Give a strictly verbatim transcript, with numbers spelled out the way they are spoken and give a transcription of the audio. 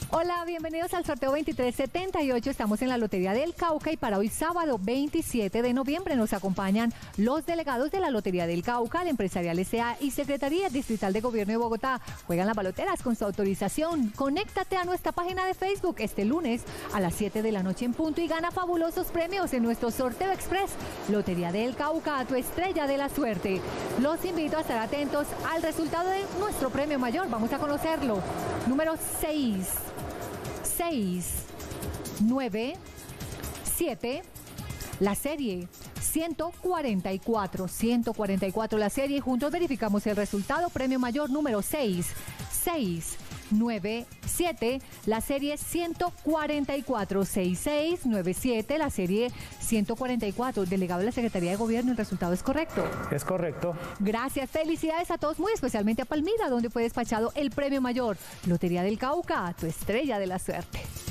Hola, bienvenidos al sorteo veintitrés setenta y ocho. Estamos en la Lotería del Cauca y para hoy sábado veintisiete de noviembre nos acompañan los delegados de la Lotería del Cauca, la Empresarial S A y Secretaría Distrital de Gobierno de Bogotá. Juegan las baloteras con su autorización. Conéctate a nuestra página de Facebook este lunes a las siete de la noche en punto y gana fabulosos premios en nuestro sorteo express. Lotería del Cauca, tu estrella de la suerte. Los invito a estar atentos al resultado de nuestro premio mayor. Vamos a conocerlo. Número seis. seis, nueve, siete, la serie ciento cuarenta y cuatro, ciento cuarenta y cuatro la serie, juntos verificamos el resultado. Premio mayor número seis, seis, nueve, siete, la serie ciento cuarenta y cuatro, seis seis nueve siete, la serie ciento cuarenta y cuatro. Delegado de la Secretaría de Gobierno, ¿el resultado es correcto? Es correcto. Gracias, felicidades a todos, muy especialmente a Palmira, donde fue despachado el premio mayor. Lotería del Cauca, tu estrella de la suerte.